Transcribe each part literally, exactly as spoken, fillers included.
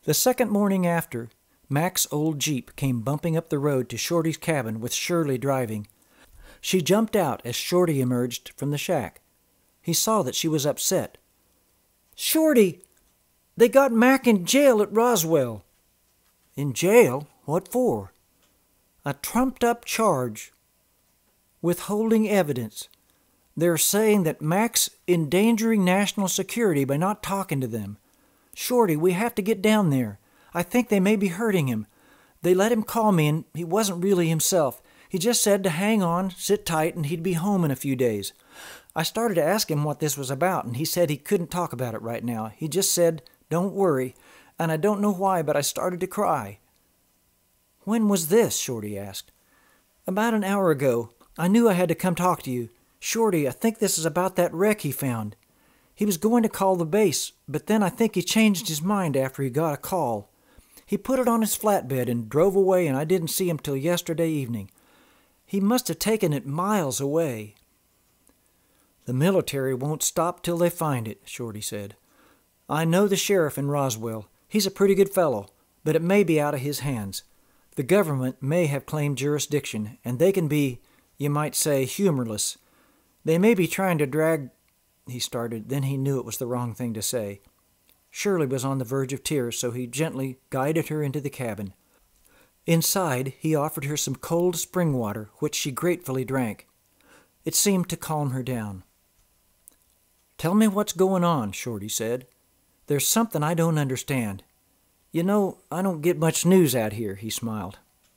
The second morning after, Mac's old Jeep came bumping up the road to Shorty's cabin with Shirley driving. She jumped out as Shorty emerged from the shack. He saw that she was upset. "Shorty, they got Mac in jail at Roswell." "In jail? What for?" "A trumped-up charge. Withholding evidence. They're saying that Mac's endangering national security by not talking to them. Shorty, we have to get down there. I think they may be hurting him. They let him call me, and he wasn't really himself. He just said to hang on, sit tight, and he'd be home in a few days. I started to ask him what this was about, and he said he couldn't talk about it right now. He just said, 'Don't worry,' and I don't know why, but I started to cry." "When was this?" Shorty asked. "About an hour ago. I knew I had to come talk to you. Shorty, I think this is about that wreck he found. He was going to call the base, but then I think he changed his mind after he got a call. He put it on his flatbed and drove away, and I didn't see him till yesterday evening. He must have taken it miles away." "The military won't stop till they find it," Shorty said. "I know the sheriff in Roswell. He's a pretty good fellow, but it may be out of his hands. The government may have claimed jurisdiction, and they can be, you might say, humorless. They may be trying to drag—" he started, then he knew it was the wrong thing to say. Shirley was on the verge of tears, so he gently guided her into the cabin. Inside, he offered her some cold spring water, which she gratefully drank. It seemed to calm her down. "Tell me what's going on," Shorty said. "There's something I don't understand. You know, I don't get much news out here," he smiled.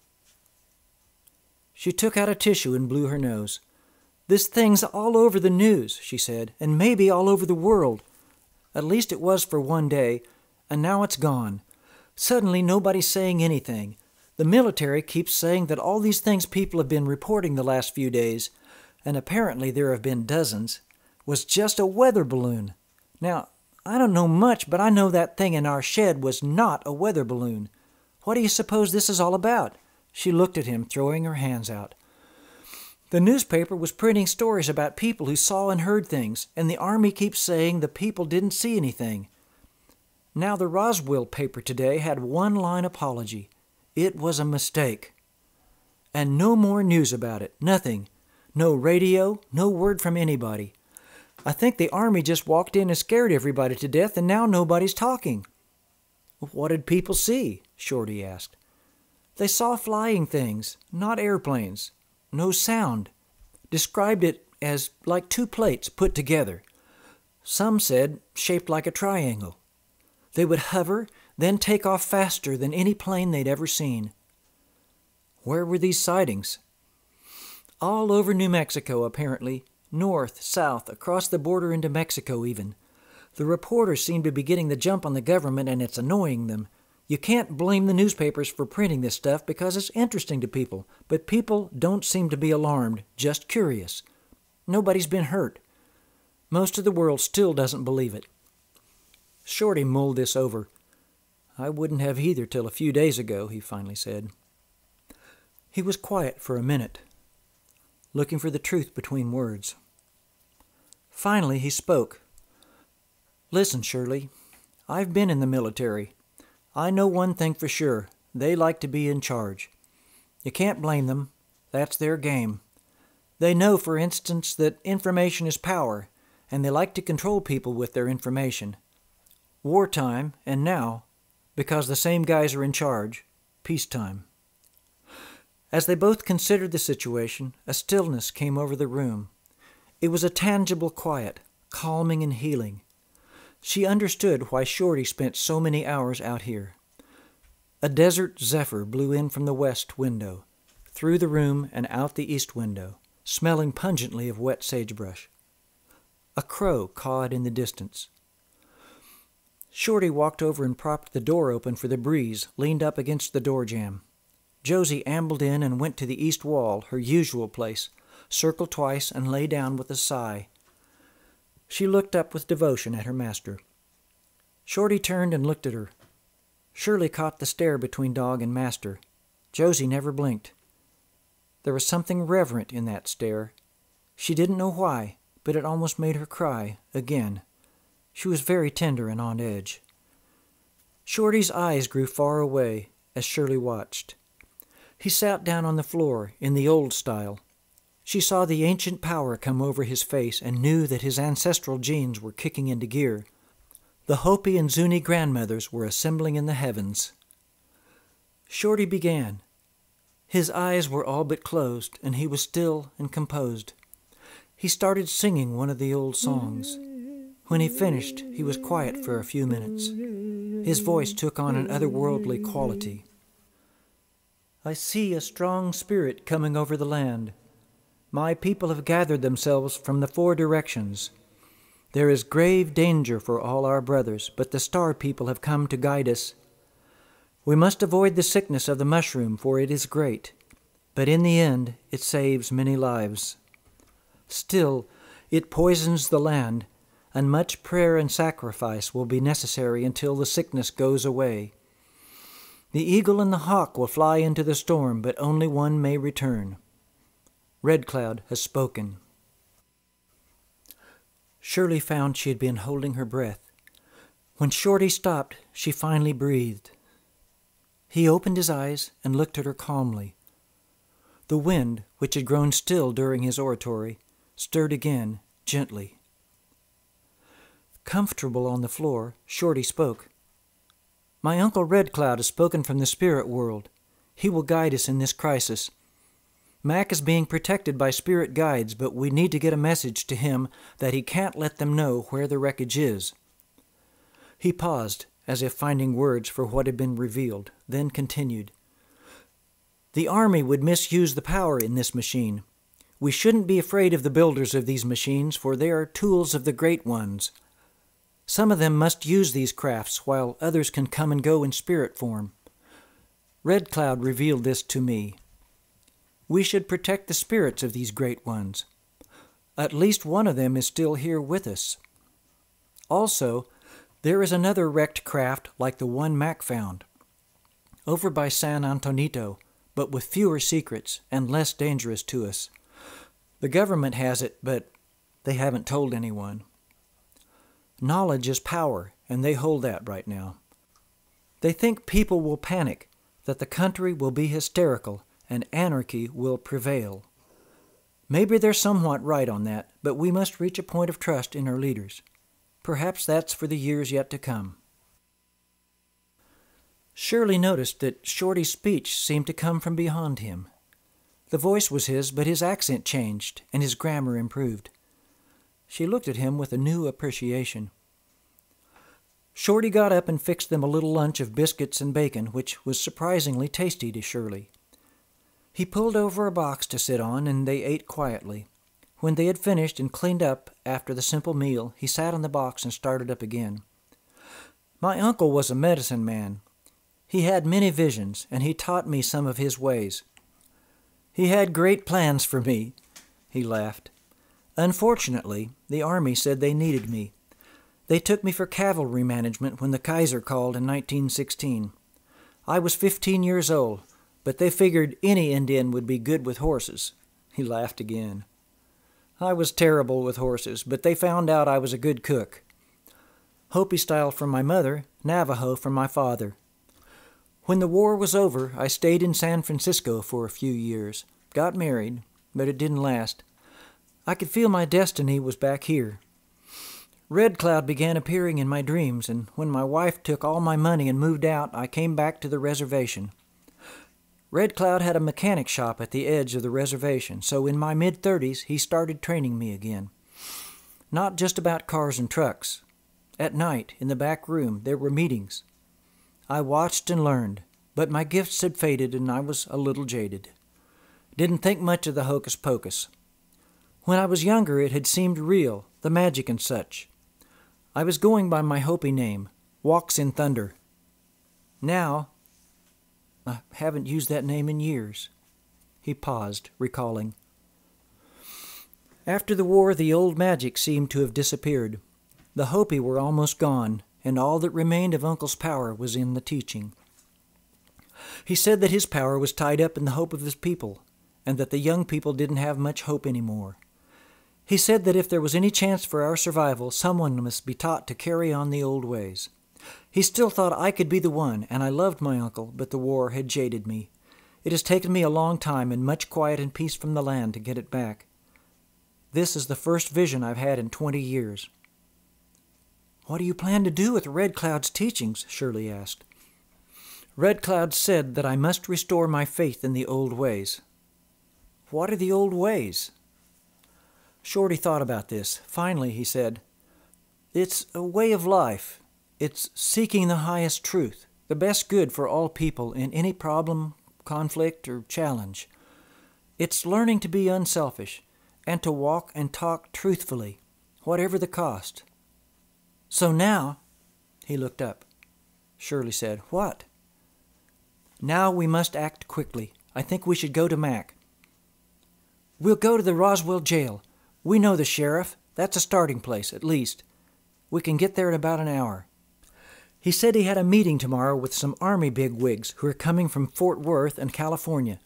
She took out a tissue and blew her nose. "This thing's all over the news," she said, "and maybe all over the world. At least it was for one day, and now it's gone. Suddenly nobody's saying anything. The military keeps saying that all these things people have been reporting the last few days, and apparently there have been dozens, was just a weather balloon. Now, I don't know much, but I know that thing in our shed was not a weather balloon. What do you suppose this is all about?" She looked at him, throwing her hands out. "The newspaper was printing stories about people who saw and heard things, and the Army keeps saying the people didn't see anything. Now the Roswell paper today had one-line apology. It was a mistake. And no more news about it. Nothing. No radio, no word from anybody. I think the Army just walked in and scared everybody to death, and now nobody's talking." "What did people see?" Shorty asked. "They saw flying things, not airplanes. No sound. Described it as like two plates put together. Some said shaped like a triangle. They would hover, then take off faster than any plane they'd ever seen." "Where were these sightings?" "All over New Mexico, apparently. North, south, across the border into Mexico even. The reporters seem to be getting the jump on the government, and it's annoying them. You can't blame the newspapers for printing this stuff because it's interesting to people, but people don't seem to be alarmed, just curious. Nobody's been hurt. Most of the world still doesn't believe it." Shorty mulled this over. "I wouldn't have either till a few days ago," he finally said. He was quiet for a minute, looking for the truth between words. Finally he spoke. "Listen, Shirley, I've been in the military. I know one thing for sure. They like to be in charge. You can't blame them. That's their game. They know, for instance, that information is power, and they like to control people with their information. Wartime, and now, because the same guys are in charge, peacetime." As they both considered the situation, a stillness came over the room. It was a tangible quiet, calming and healing. She understood why Shorty spent so many hours out here. A desert zephyr blew in from the west window, through the room and out the east window, smelling pungently of wet sagebrush. A crow cawed in the distance. Shorty walked over and propped the door open for the breeze, leaned up against the door jamb. Josie ambled in and went to the east wall, her usual place, circled twice and lay down with a sigh. She looked up with devotion at her master. Shorty turned and looked at her. Shirley caught the stare between dog and master. Josie never blinked. There was something reverent in that stare. She didn't know why, but it almost made her cry, again. She was very tender and on edge. Shorty's eyes grew far away as Shirley watched. He sat down on the floor in the old style. She saw the ancient power come over his face and knew that his ancestral genes were kicking into gear. The Hopi and Zuni grandmothers were assembling in the heavens. Shorty began. His eyes were all but closed, and he was still and composed. He started singing one of the old songs. When he finished, he was quiet for a few minutes. His voice took on an otherworldly quality. I see a strong spirit coming over the land. My people have gathered themselves from the four directions. There is grave danger for all our brothers, but the star people have come to guide us. We must avoid the sickness of the mushroom, for it is great, but in the end it saves many lives. Still, it poisons the land, and much prayer and sacrifice will be necessary until the sickness goes away. The eagle and the hawk will fly into the storm, but only one may return. Red Cloud has spoken. Shirley found she had been holding her breath. When Shorty stopped, she finally breathed. He opened his eyes and looked at her calmly. The wind, which had grown still during his oratory, stirred again, gently. Comfortable on the floor, Shorty spoke. My Uncle Red Cloud has spoken from the spirit world. He will guide us in this crisis. Mac is being protected by spirit guides, but we need to get a message to him that he can't let them know where the wreckage is. He paused, as if finding words for what had been revealed, then continued. The Army would misuse the power in this machine. We shouldn't be afraid of the builders of these machines, for they are tools of the Great Ones. Some of them must use these crafts, while others can come and go in spirit form. Red Cloud revealed this to me. We should protect the spirits of these Great Ones. At least one of them is still here with us. Also, there is another wrecked craft like the one Mac found, over by San Antonito, but with fewer secrets and less dangerous to us. The government has it, but they haven't told anyone. Knowledge is power, and they hold that right now. They think people will panic, that the country will be hysterical, and anarchy will prevail. Maybe they're somewhat right on that, but we must reach a point of trust in our leaders. Perhaps that's for the years yet to come. Shirley noticed that Shorty's speech seemed to come from behind him. The voice was his, but his accent changed, and his grammar improved. She looked at him with a new appreciation. Shorty got up and fixed them a little lunch of biscuits and bacon, which was surprisingly tasty to Shirley. He pulled over a box to sit on, and they ate quietly. When they had finished and cleaned up after the simple meal, he sat on the box and started up again. My uncle was a medicine man. He had many visions, and he taught me some of his ways. He had great plans for me, he laughed. Unfortunately, the Army said they needed me. They took me for cavalry management when the Kaiser called in nineteen sixteen. I was fifteen years old, but they figured any Indian would be good with horses. He laughed again. I was terrible with horses, but they found out I was a good cook. Hopi style from my mother, Navajo from my father. When the war was over, I stayed in San Francisco for a few years, got married, but it didn't last. I could feel my destiny was back here. Red Cloud began appearing in my dreams, and when my wife took all my money and moved out, I came back to the reservation. Red Cloud had a mechanic shop at the edge of the reservation, so in my mid-thirties he started training me again. Not just about cars and trucks. At night, in the back room, there were meetings. I watched and learned, but my gifts had faded and I was a little jaded. Didn't think much of the hocus-pocus. When I was younger, it had seemed real, the magic and such. I was going by my Hopi name, Walks in Thunder. Now, I haven't used that name in years. He paused, recalling. After the war, the old magic seemed to have disappeared. The Hopi were almost gone, and all that remained of Uncle's power was in the teaching. He said that his power was tied up in the hope of his people, and that the young people didn't have much hope anymore. He said that if there was any chance for our survival, someone must be taught to carry on the old ways. He still thought I could be the one, and I loved my uncle, but the war had jaded me. It has taken me a long time and much quiet and peace from the land to get it back. This is the first vision I've had in twenty years. "What do you plan to do with Red Cloud's teachings?" Shirley asked. "Red Cloud said that I must restore my faith in the old ways." "What are the old ways?" Shorty thought about this. Finally, he said, "It's a way of life. It's seeking the highest truth, the best good for all people in any problem, conflict, or challenge. It's learning to be unselfish and to walk and talk truthfully, whatever the cost. So now," he looked up. Shirley said, "What?" "Now we must act quickly. I think we should go to Mac." "We'll go to the Roswell jail. We know the sheriff. That's a starting place, at least. We can get there in about an hour. He said he had a meeting tomorrow with some Army bigwigs who are coming from Fort Worth and California."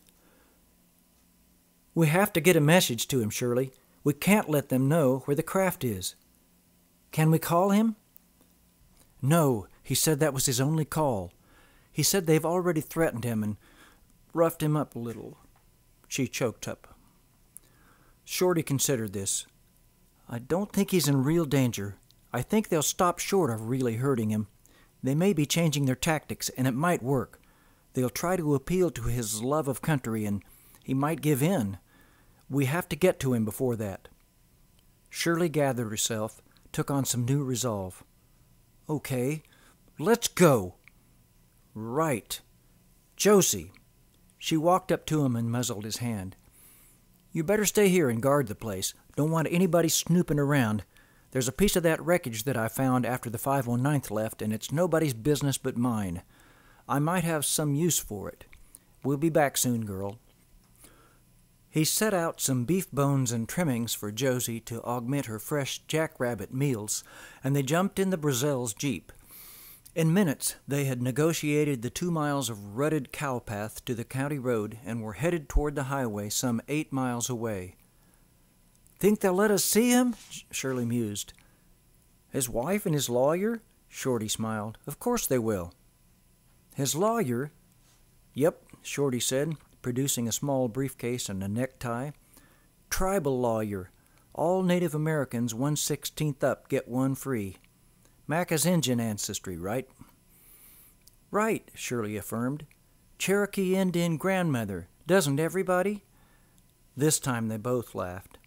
"We have to get a message to him, Shirley. We can't let them know where the craft is." "Can we call him?" "No, he said that was his only call. He said they've already threatened him and roughed him up a little." She choked up. Shorty considered this. "I don't think he's in real danger. I think they'll stop short of really hurting him. They may be changing their tactics, and it might work. They'll try to appeal to his love of country, and he might give in. We have to get to him before that." Shirley gathered herself, took on some new resolve. "Okay, let's go." "Right. Josie." She walked up to him and muzzled his hand. "You better stay here and guard the place. Don't want anybody snooping around. There's a piece of that wreckage that I found after the five oh ninth left, and it's nobody's business but mine. I might have some use for it. We'll be back soon, girl." He set out some beef bones and trimmings for Josie to augment her fresh jackrabbit meals, and they jumped in the Brazelle's jeep. In minutes they had negotiated the two miles of rutted cow path to the county road and were headed toward the highway some eight miles away. "Think they'll let us see him?" Shirley mused. "His wife and his lawyer?" Shorty smiled. "Of course they will." "His lawyer?" "Yep," Shorty said, producing a small briefcase and a necktie. "Tribal lawyer. All Native Americans one sixteenth up get one free. Mac has Indian ancestry, right?" "Right," Shirley affirmed. "Cherokee Indian grandmother. Doesn't everybody?" This time they both laughed.